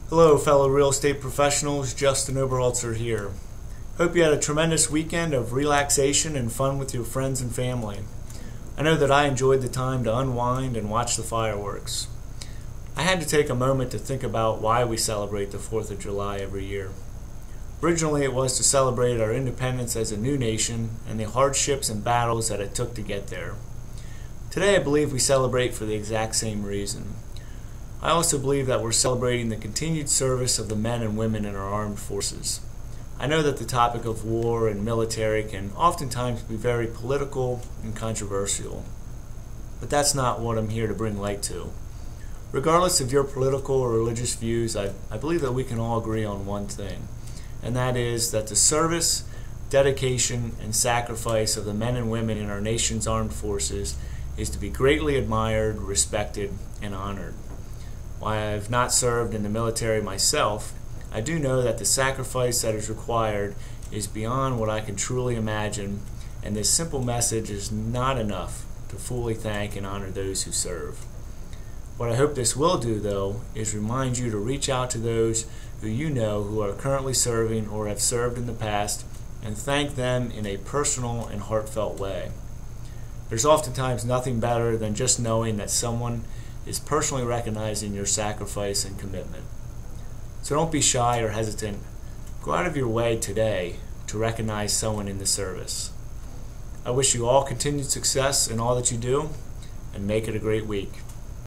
Hello fellow real estate professionals, Justin Oberholtzer here. Hope you had a tremendous weekend of relaxation and fun with your friends and family. I know that I enjoyed the time to unwind and watch the fireworks. I had to take a moment to think about why we celebrate the 4th of July every year. Originally it was to celebrate our independence as a new nation and the hardships and battles that it took to get there. Today I believe we celebrate for the exact same reason. I also believe that we're celebrating the continued service of the men and women in our armed forces. I know that the topic of war and military can oftentimes be very political and controversial, but that's not what I'm here to bring light to. Regardless of your political or religious views, I believe that we can all agree on one thing, and that is that the service, dedication, and sacrifice of the men and women in our nation's armed forces is to be greatly admired, respected, and honored. While I have not served in the military myself, I do know that the sacrifice that is required is beyond what I can truly imagine, and this simple message is not enough to fully thank and honor those who serve. What I hope this will do, though, is remind you to reach out to those who you know who are currently serving or have served in the past and thank them in a personal and heartfelt way. There's oftentimes nothing better than just knowing that someone is personally recognizing your sacrifice and commitment. So don't be shy or hesitant. Go out of your way today to recognize someone in the service. I wish you all continued success in all that you do, and make it a great week.